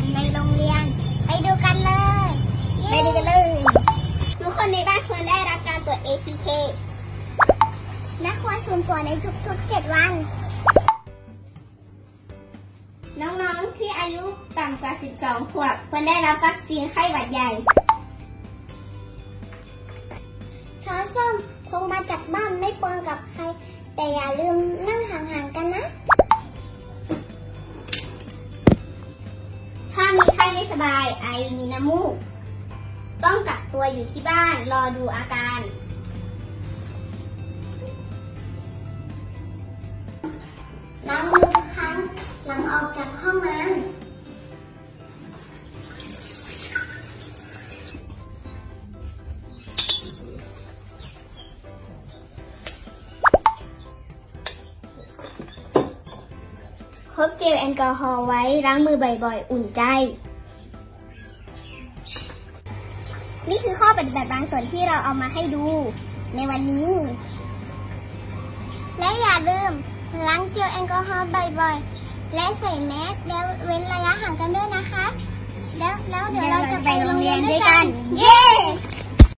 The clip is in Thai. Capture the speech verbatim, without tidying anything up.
ในโรงเรียนไปดูกันเลยไปดูกันเลยทุกคนในบ้านควรได้รับการตรวจ เอ ที เค และควรสุ่มตรวจในทุกๆเจ็ดวันน้องๆที่อายุต่ำกว่าสิบสองขวบควรได้รับวัคซีนไข้หวัดใหญ่ช้อนส้อมพกมาจากบ้านไม่ปนกับใครแต่อย่าลืมนั่งห่างๆกันนะถ้ามีไข้ไม่สบายไอมีน้ำมูกต้องกักตัวอยู่ที่บ้านรอดูอาการล้างมือทุกครั้งหลังออกจากห้องน้ำพกเจลแอลกอฮอล์ไว้ล้างมือบ่อยๆอุ่นใจนี่คือข้อปฏิบัติบางส่วนที่เราเอามาให้ดูในวันนี้และอย่าลืมล้างเจลแอลกอฮอล์บ่อยๆและใส่แมสแล้วเว้นระยะห่างกันด้วยนะคะแล้วแล้วเดี๋ยวเราจะไปโรงเรียนด้วยกันเย้